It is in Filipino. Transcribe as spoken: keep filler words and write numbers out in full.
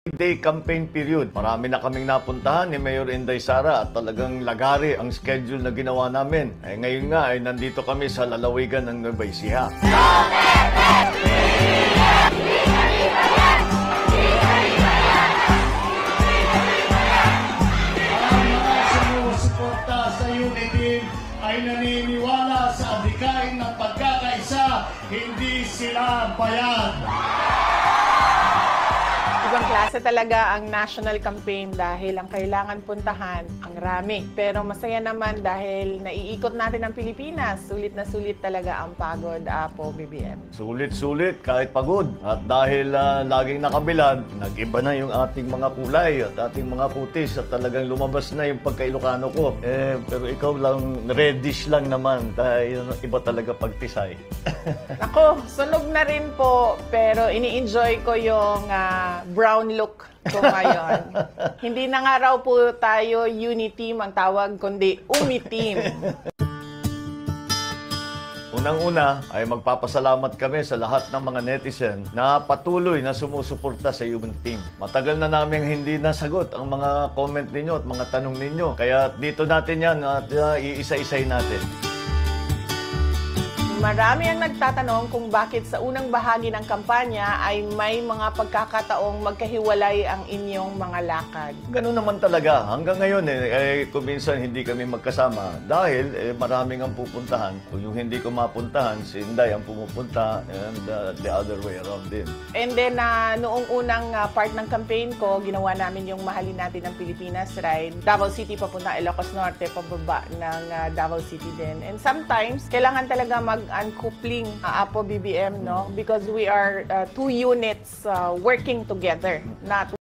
Day campaign period. Marami na kaming napuntahan ni Mayor Inday Sara at talagang lagari ang schedule na ginawa namin. Eh, ngayon nga ay nandito kami sa lalawigan ng Nueva Ecija. Ang mga sumusuporta sa Unity ay naniniwala sa adhikain ng pagkakaisa, hindi sila bayan. Ibang klase talaga ang national campaign dahil ang kailangan puntahan ang rami. Pero masaya naman dahil naiikot natin ang Pilipinas. Sulit na sulit talaga ang pagod, Apo B B M. Sulit-sulit kahit pagod. At dahil uh, laging nakabilad, nag-iba na yung ating mga kulay at ating mga putis at talagang lumabas na yung pagka-Ilocano ko. Eh, pero ikaw lang, reddish lang naman dahil iba talaga pagtisay. Ako, sunog na rin po pero ini-enjoy ko yung uh, brown look ko ngayon. Hindi na nga raw po tayo Uniteam ang tawag, kundi Umiteam. Unang-una ay magpapasalamat kami sa lahat ng mga netizen na patuloy na sumusuporta sa Uniteam. Matagal na namin hindi nasagot ang mga comment ninyo at mga tanong ninyo. Kaya dito natin yan at uh, iisa-isay natin. Marami ang nagtatanong kung bakit sa unang bahagi ng kampanya ay may mga pagkakataong magkahiwalay ang inyong mga lakad. Ganun naman talaga. Hanggang ngayon, eh, eh kung minsan hindi kami magkasama dahil eh, maraming ang pupuntahan. Kung yung hindi ko mapuntahan, si Inday ang pumupunta and uh, the other way around din. And then, uh, noong unang uh, part ng campaign ko, ginawa namin yung Mahalin Natin ang Pilipinas ride. Davao City papunta Ilocos Norte, pababa ng uh, Davao City din. And sometimes, kailangan talaga mag-uncoupling uh, Apo B B M, no? Because we are uh, two units uh, working together, not